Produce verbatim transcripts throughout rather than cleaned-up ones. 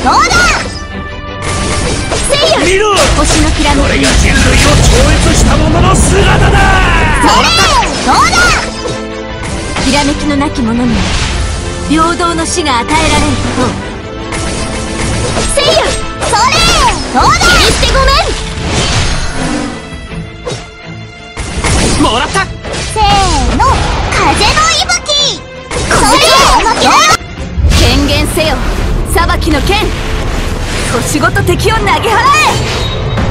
どうだ。せいや、 見ろ、 星のきらめき、 これが人類を超越したものの姿だ。 それ、どうだ。きらめきのなき者には平等の死が与えられることを。せいや、それ、どうだ。切り捨てごめん。 もらった。 せーの、風の息吹。それ、どうだ。権限せよ、裁きの剣。星ごと敵を投げ払え。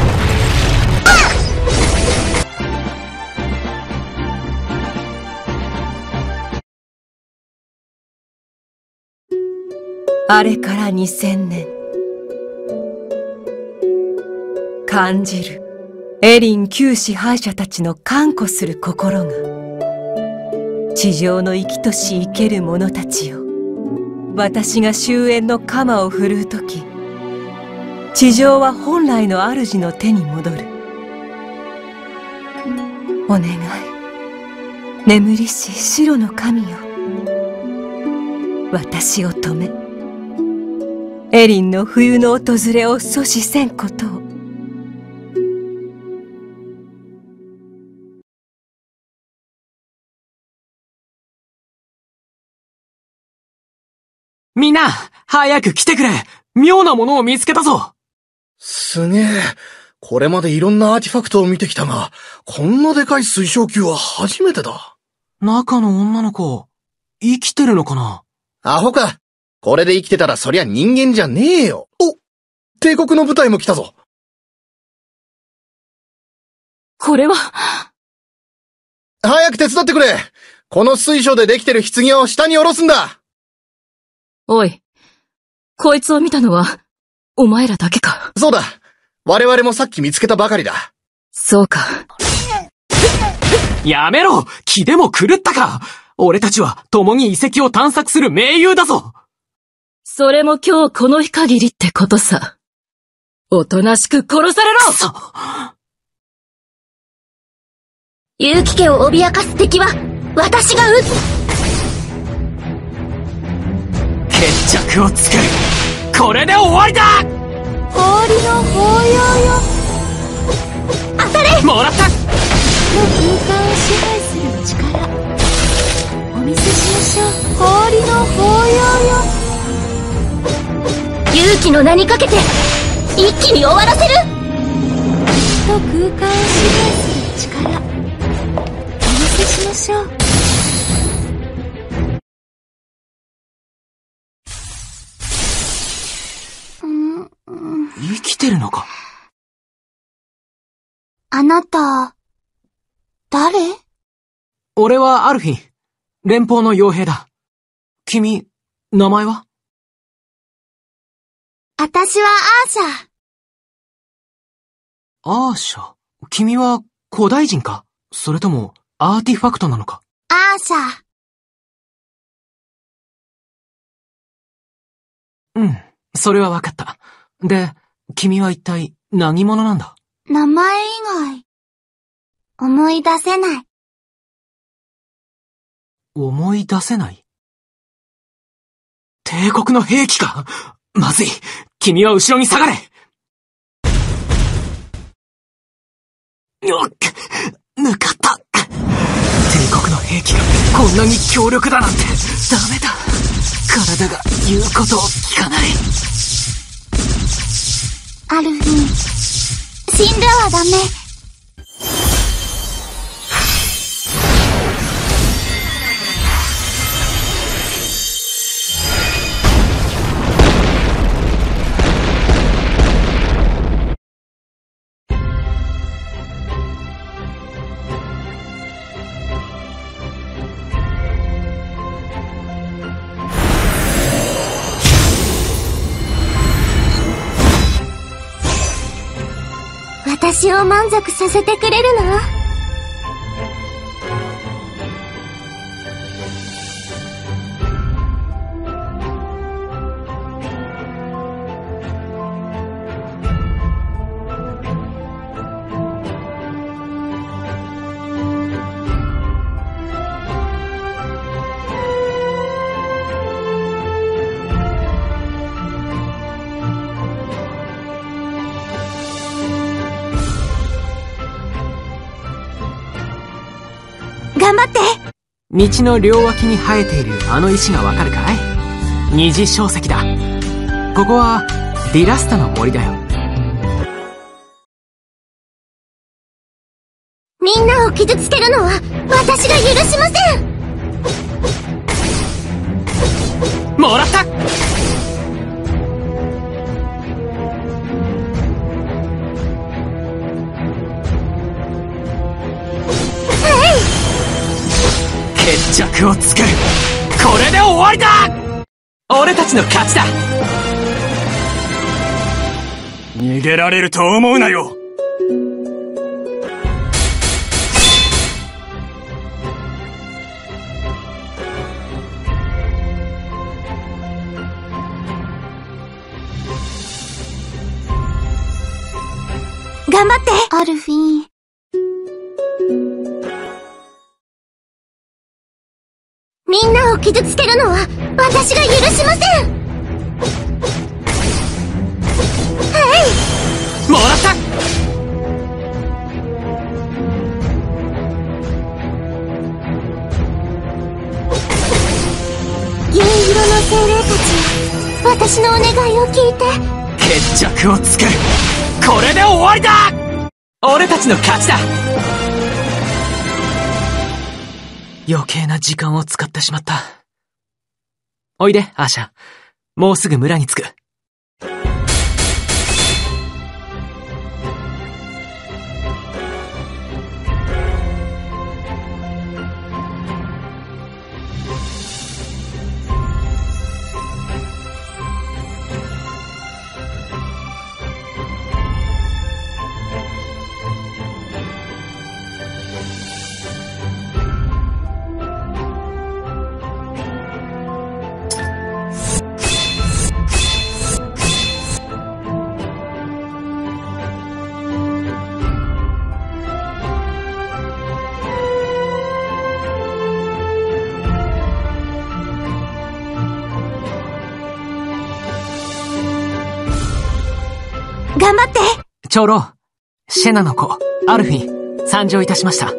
あれからにせんねん、感じるエリン旧支配者たちの頑固する心が、地上の生きとし生ける者たちよ、私が終焉の鎌を振るうとき、地上は本来の主の手に戻る。お願い、眠りし白の神よ、私を止め、エリンの冬の訪れを阻止せんことを。 みんな、早く来てくれ。妙なものを見つけたぞ。 すげえ。これまでいろんなアーティファクトを見てきたが、こんなでかい水晶球は初めてだ。 中の女の子、生きてるのかな？ アホか。これで生きてたらそりゃ人間じゃねえよ。お、帝国の部隊も来たぞ。 これは。 早く手伝ってくれ。この水晶でできてる棺を下に下ろすんだ。 おい、こいつを見たのは、お前らだけか。 そうだ。我々もさっき見つけたばかりだ。 そうか。 やめろ！気でも狂ったか！俺たちは共に遺跡を探索する盟友だぞ！ それも今日この日限りってことさ。おとなしく殺されろ！ くそ！ 結城家を脅かす敵は、私が撃つ！ 決着をつける！これで終わりだ！ 氷の抱擁よ。当たれ！ もらった！ の空間を支配する力、お見せしましょう。氷の抱擁よ。勇気の名にかけて一気に終わらせる。の空間を支配する力、お見せしましょう。 生きてるのか？ あなた、誰？ 俺はアルフィン。連邦の傭兵だ。君、名前は？ 私はアーシャ。 アーシャ。君は古代人か？それともアーティファクトなのか？ アーシャ。 うん、それはわかった。で、君は一体何者なんだ？ 名前以外、思い出せない。 思い出せない？帝国の兵器か？まずい。君は後ろに下がれ。よっ、抜かった。帝国の兵器がこんなに強力だなんてダメだ。体が言うことを聞かない。 アルフィン、死んではダメ。私を満足させてくれるの？ 道の両脇に生えているあの石がわかるかい？二次小石だ。ここはディラスタの森だよ。 みんなを傷つけるのは私が許しません。 もらった。決着をつける。これで終わりだ。俺たちの勝ちだ。逃げられると思うなよ。 頑張って、アルフィン。みんなを傷つけるのは私が許しません。はい。 もらった。 銀色の精霊たち、私のお願いを聞いて。 決着をつける。これで終わりだ。俺たちの勝ちだ。余計な時間を使ってしまった。おいで、アーシャ。もうすぐ村に着く。 頑張って。 長老、シェナの子、アルフィン、参上いたしました。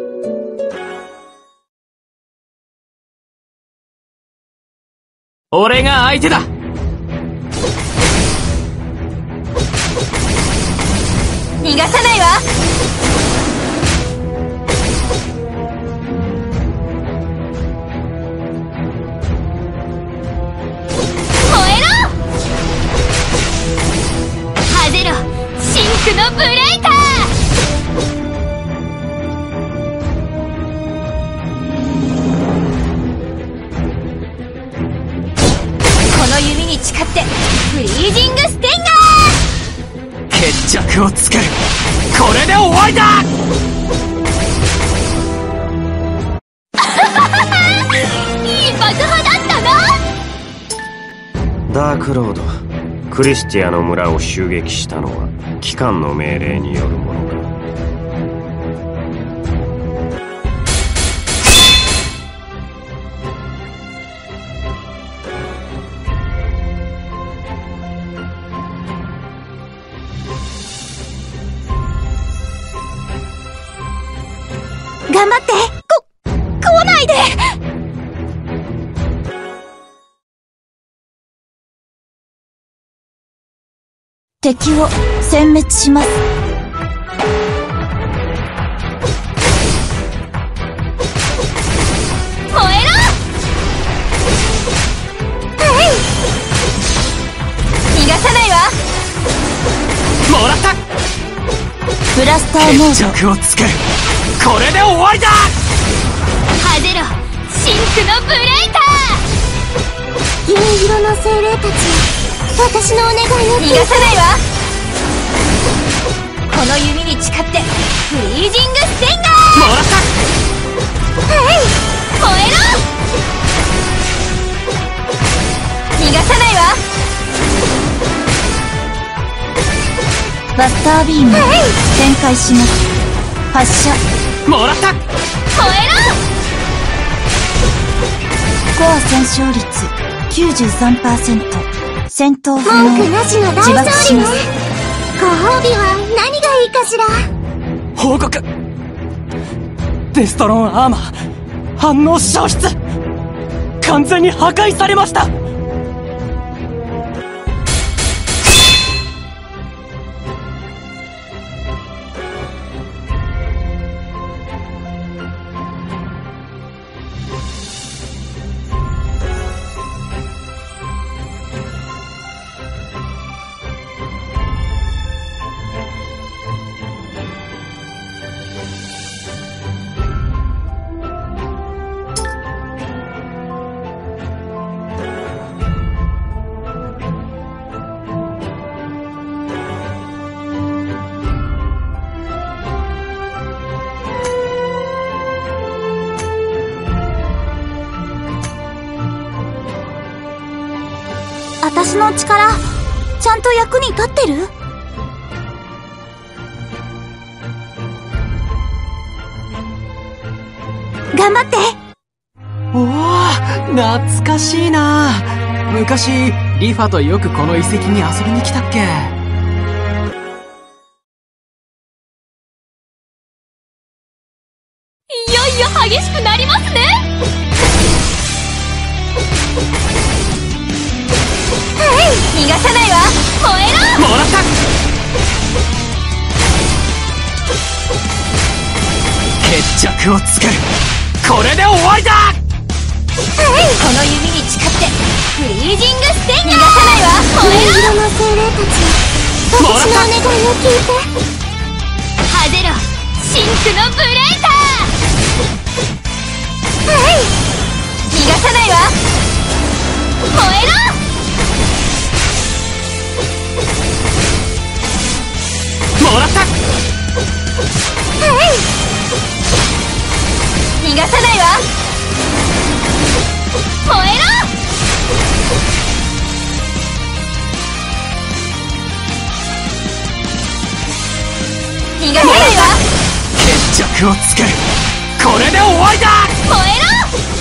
俺が相手だ。 逃がさないわ。のブレイカー。この弓に誓ってフリージングステンガー。 決着をつける。これで終わりだ。 いい爆破だったな。 ダークロード、クリスティアの村を襲撃したのは機関の命令によるものか。 頑張って。こ、来ないで。敵を殲滅します。燃えろ。はい。逃がさないわ。 もらった。 ブラスターモード。 決着をつける。これで終わりだ。 はぜろ、シンクのブレイカー。銀色の精霊たち、私のお願いを逃がさないわ。この弓に誓ってフリージングステンガー。 もらった。 はい。燃えろ。逃がさないわ。バスタービーム、はい、展開します。発射。 もらった。 燃えろ。コア損傷率 きゅうじゅうさんパーセント。戦闘不能。文句なしの大勝利ね。ご褒美は何がいいかしら。 報告。デストロンアーマー反応消失。完全に破壊されました。 私の力、ちゃんと役に立ってる？頑張って。 おお、懐かしいな。昔リファとよくこの遺跡に遊びに来たっけ。 いよいよ激しくなりますね。逃がさないわ。燃えろ。 もらった。決着をつける。これで終わりだ。 この弓に誓ってフリージングステンガー。逃がさないわ。燃えろ。色の精霊たち、私のお願いを聞いて。ハゼロシンクのブレイター。逃がさないわ。燃えろ。 もらった。 逃がさないわ。燃えろ。逃がさないわ。 決着をつける。これで終わりだ。 燃えろ。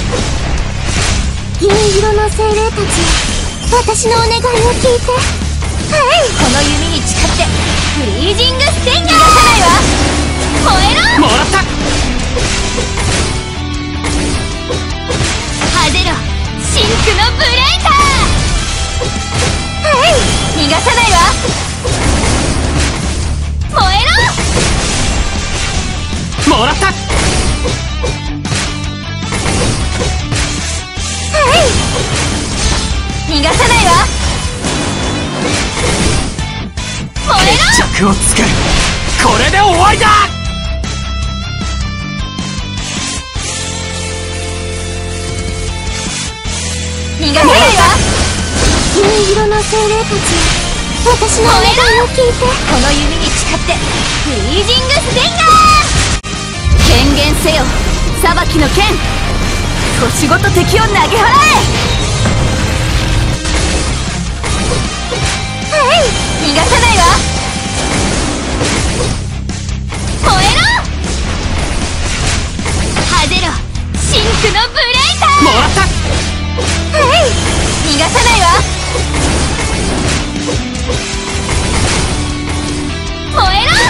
銀色の精霊たち、私のお願いを聞いて。この弓に誓ってフリージングステンガー。逃がさないわ。燃えろ。 もらった。 ハゼロシンクのブレイター。逃がさないわ。燃えろ。 もらった。 逃がさないわ。燃えろ。 決着をつける。これで終わりだ。 逃がさないわ。銀色の精霊たち、私のお願いを聞いて。この弓に誓ってフリージングステンガー。権限せよ裁きの剣。星ごと敵を投げ払え。逃がさないわ。燃えろ。ハゼロシンクのブレイター。 もらった。 逃がさないわ。燃えろ。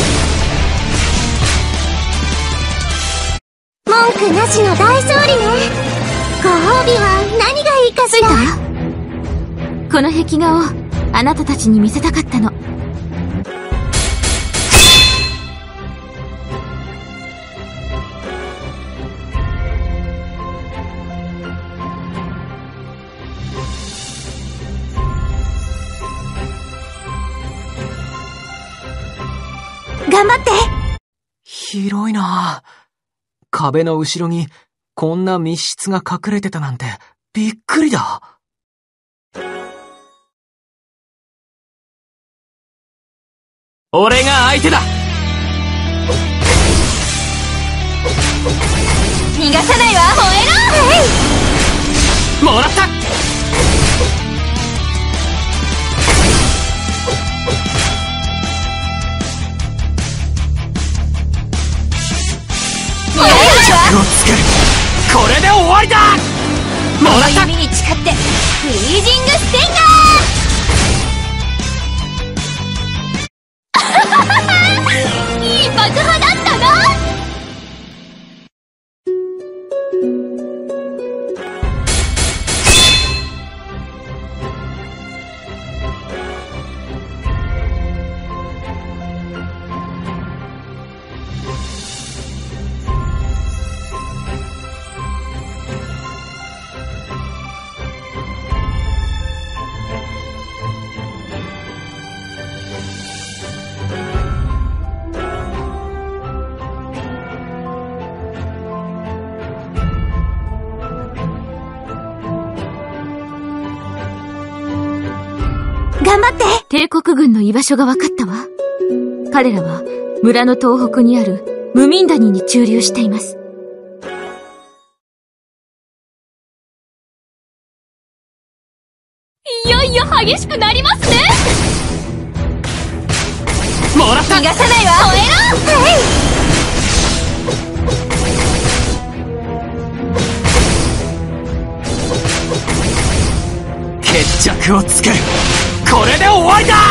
文句なしの大勝利ね。ご褒美は何がいいかしら。この壁画をあなたたちに見せたかったの。頑張って。 広いな。壁の後ろにこんな密室が隠れてたなんてびっくりだ。俺が相手だ。 逃がさないわ。燃えろ。 もらった。 をつける。これで終わりだ。もらった。 この弓に誓ってフリージングステンガー。いい爆破だったな。 頑張って。帝国軍の居場所が分かったわ。彼らは村の東北にあるムミン谷に駐留しています。いよいよ激しくなりますね。 もらった。 逃がさないわ。燃えろ。 決着をつける。これで終わりだ。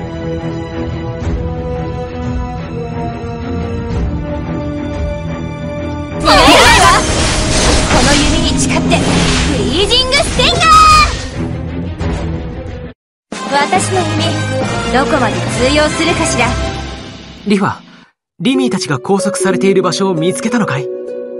逃がさないわ。この弓に誓ってフリージングスティンガー。私の弓どこまで通用するかしら。 リファ、リミーたちが拘束されている場所を見つけたのかい？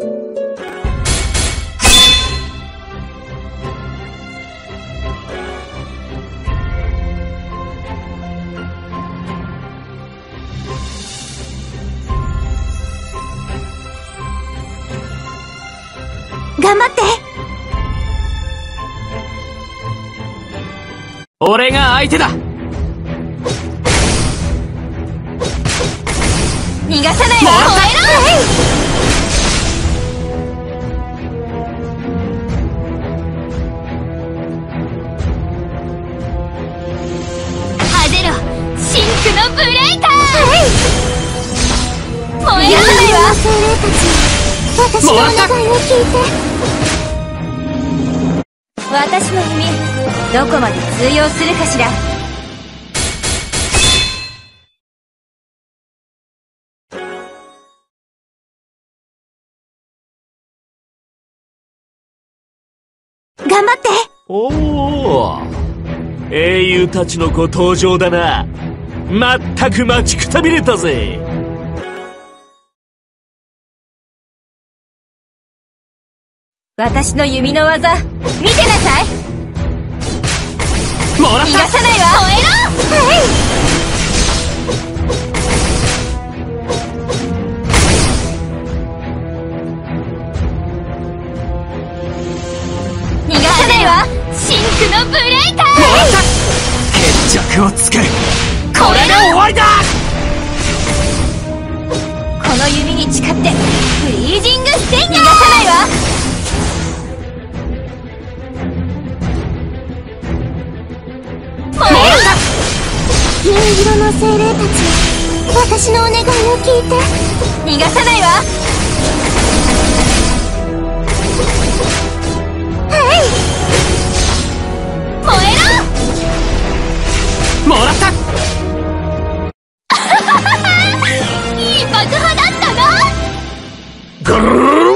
頑張って。 俺が相手だ。 逃がさないわ。ハゼロシンクのブレイカー。燃えろ。精霊たち、私のお願いを聞いて。私の弓どこまで通用するかしら。頑張って。 おお、英雄たちのご登場だな。まったく待ちくたびれたぜ。 私の弓の技見てなさい。 もらった。 逃がさないわ。燃えろ。逃がさないわ。シンクのブレイカー。 決着をつける。これで終わりだ。 この弓に誓ってフリージングステインガー。逃がさないわ。銀色の精霊たち、私のお願いを聞いて。逃がさないわ。はい。燃えろ。 もらった。 いい爆破だったな。 ぐるるる。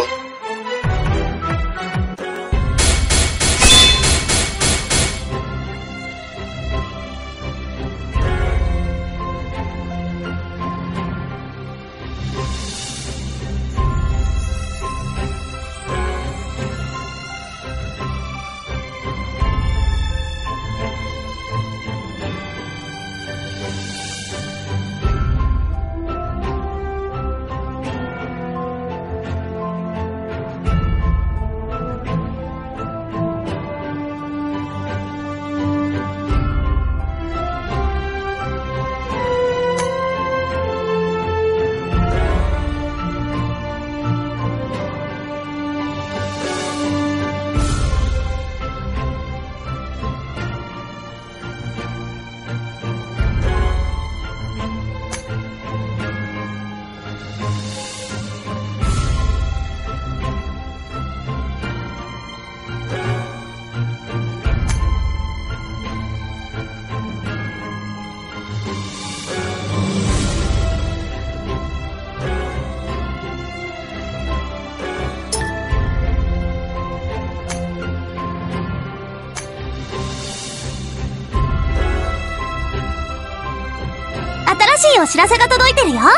新しいお知らせが届いてるよ。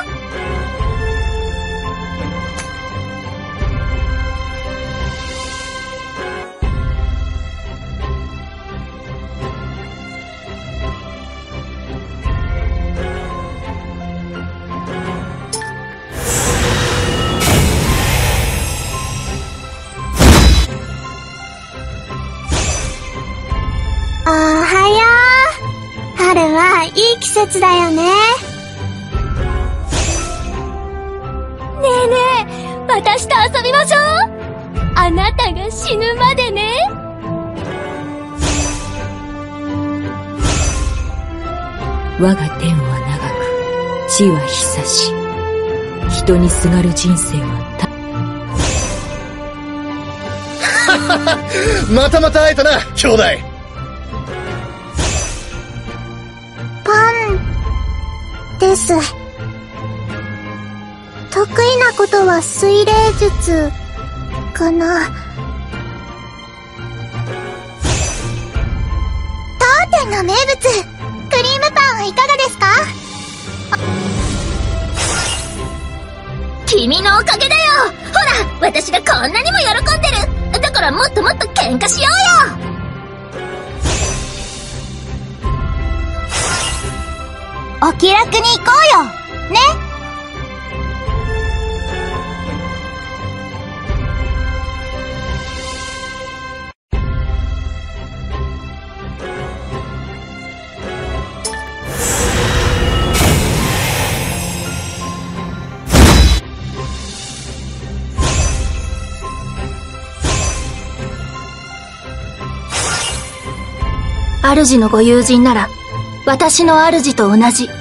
おはよう。 らいい季節だよね。ねえねえ、私と遊びましょう。あなたが死ぬまでね。 我が天は長く、地は久し。人にすがる人生はたまたまた会えたな、兄弟。 パンです。得意なことは水霊術かな。当店の名物、クリームパンはいかがですか？君のおかげだよ。ほら、私がこんなにも喜んでる。だからもっともっと喧嘩しようよ。お気楽に行こうよね。主のご友人なら私の主と同じ。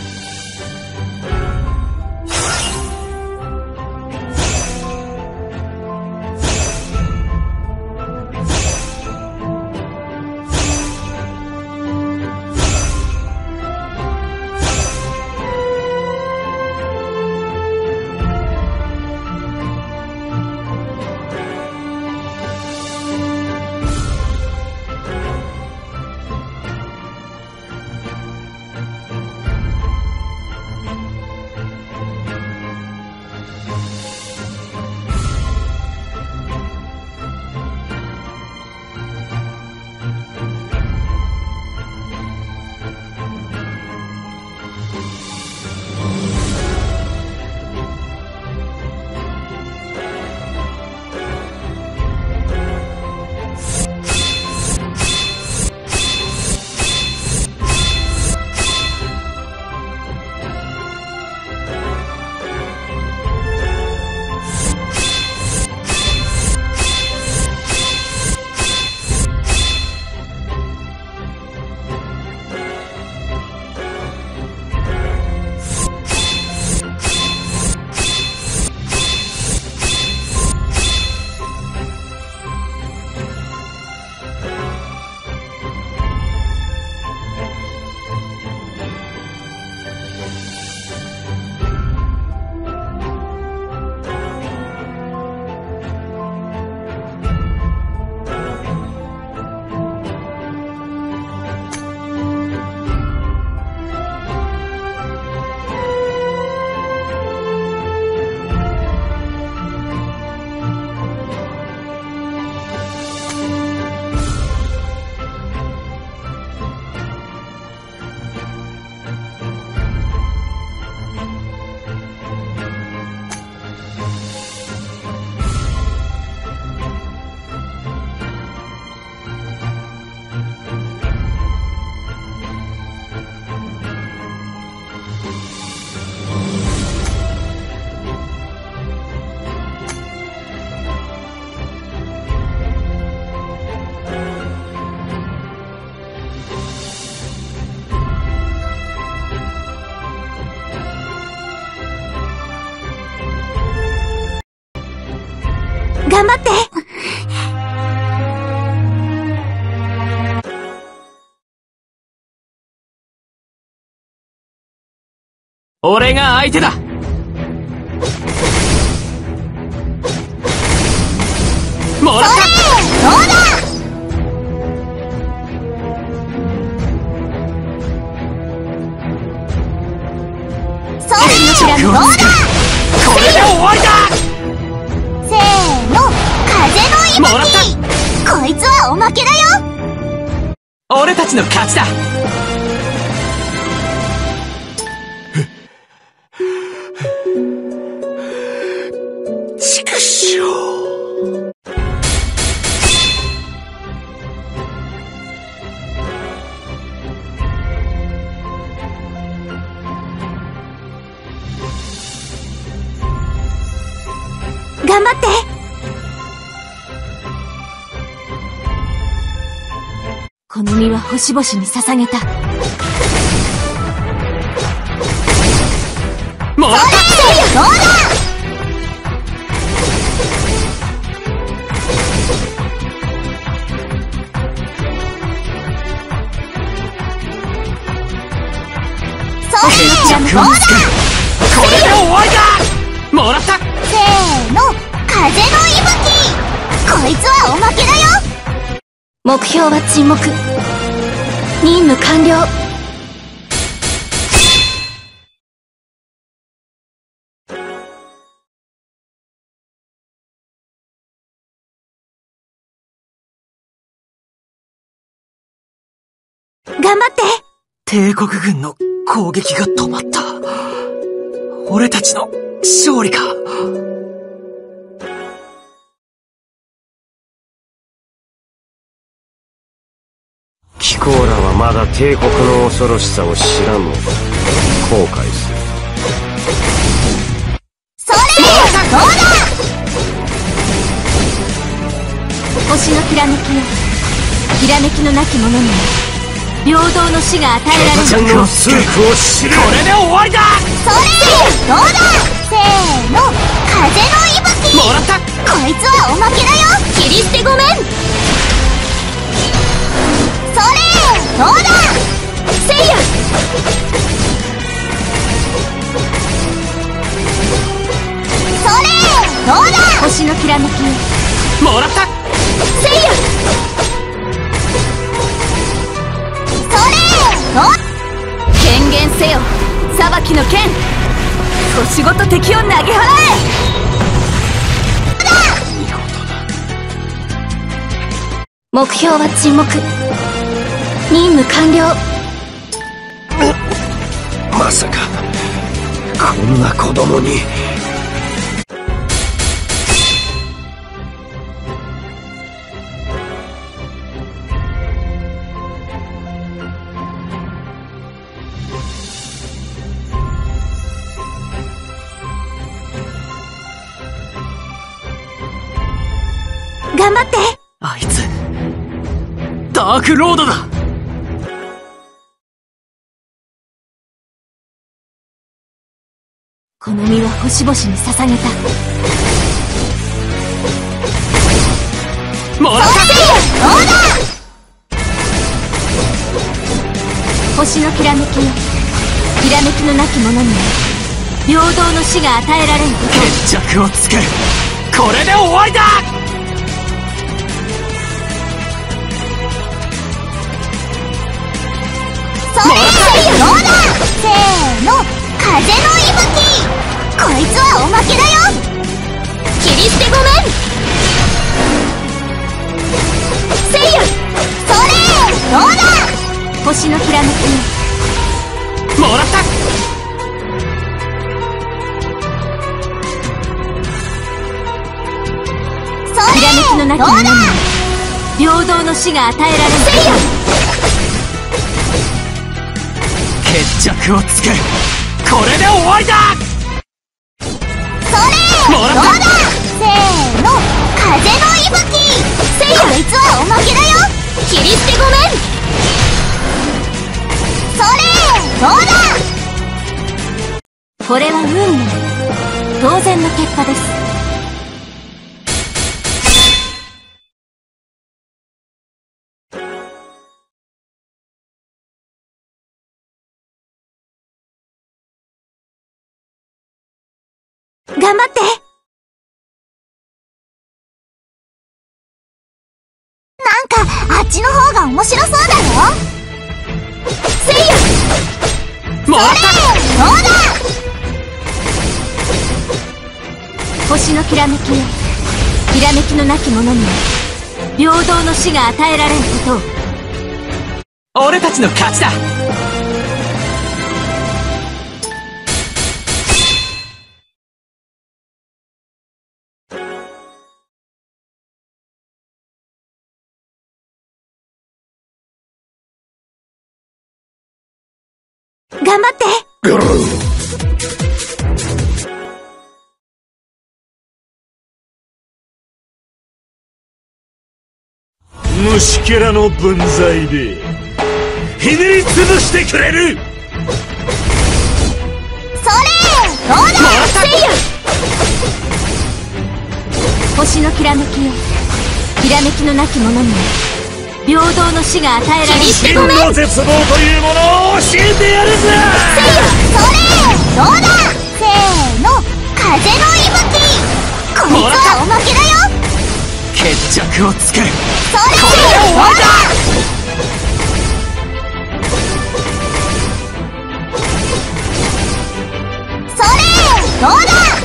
頑張って。 俺が相手だ。もらった。 そうだ。それどうだ。 これで終わりだ。 せーの、風の息吹。こいつはおまけだよ。 俺たちの勝ちだ。 畜生。 頑張って。この身は星々に捧げた。 もらった。 どうだ。そうだ。どうだ。 これで終わりだ。もらった。 せーの、風の息吹。こいつはおまけだよ。目標は沈黙。任務完了。頑張って。 帝国軍の攻撃が止まった。俺たちの勝利か。 貴公らはまだ帝国の恐ろしさを知らんのだ。後悔する。 それ。どうだ。星のきらめきよ。きらめきのなき者には平等の死が与えられる。 ちゃんのスープを知る。 これで終わりだ。 それ。どうだ。せーの、風の息吹。 もらった。 こいつはおまけだよ。切り捨てごめん。それ。どうだ。せいや。それ。どうだ。星のきらめきよ。 もらった。 せいや。権限せよ、裁きの剣。星ごと敵を投げ払え。目標は沈黙。任務完了。 まさかこんな子供に。 頑張って。 あいつダークロードだ。 この身は星々に捧げた。 もらった。 どうだ。星のきらめきよ。きらめきのなき者には平等の死が与えられること。 決着をつける。これで終わりだ。 それ。どうだ。せーの、風の息吹。こいつはおまけだよ。切り捨てごめん。せいや。それ。どうだ。星のきらめき。 もらった。 それ。きらめきのなき者には平等の死が与えられる。せいや。 決着をつける。これで終わりだ。 それ。 もらった。 どうだ。せーの、風の息吹。せいや。こいつはおまけだよ。切り捨てごめん。それ。どうだ。これは運命。当然の結果です。頑張って。なんかあっちの方が面白そうだよ。せいや。 もらった。 どうだ。星のきらめきよ。きらめきのなき者には平等の死が与えられることを。 俺たちの勝ちだ。 頑張って。 虫けらの分際でひねり潰してくれる。 それどうだせいや。星のきらめきよ、きらめきのなき者には平等の死が与えられる。 真の絶望というものを教えてやるぜ。 せいや、それどうだせーの、風の息吹。こいつはおまけだよ。 決着をつける。 それどうだそれどうだ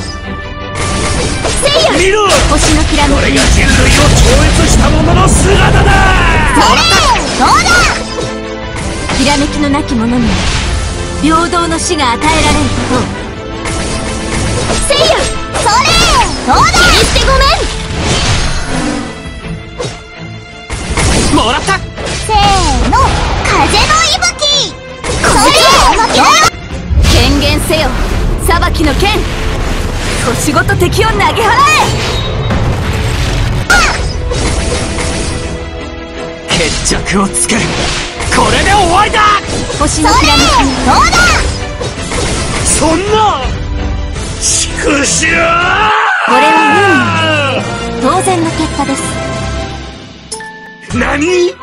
せいや。 見ろ、 星のきらめき。 これが人類を超越した者の姿だ。 それどうだきらめきのなき者には平等の死が与えられることを。せいや、それどうだ気にしてごめん。 もらった。 せーの、風の息吹。それおまけだよ。権限せよ、裁きの剣。星ごと敵を投げ払え。 決着をつける。これで終わりだ。 星のきらめき。どうだそんな畜生。 これは運命、当然の結果です。 何？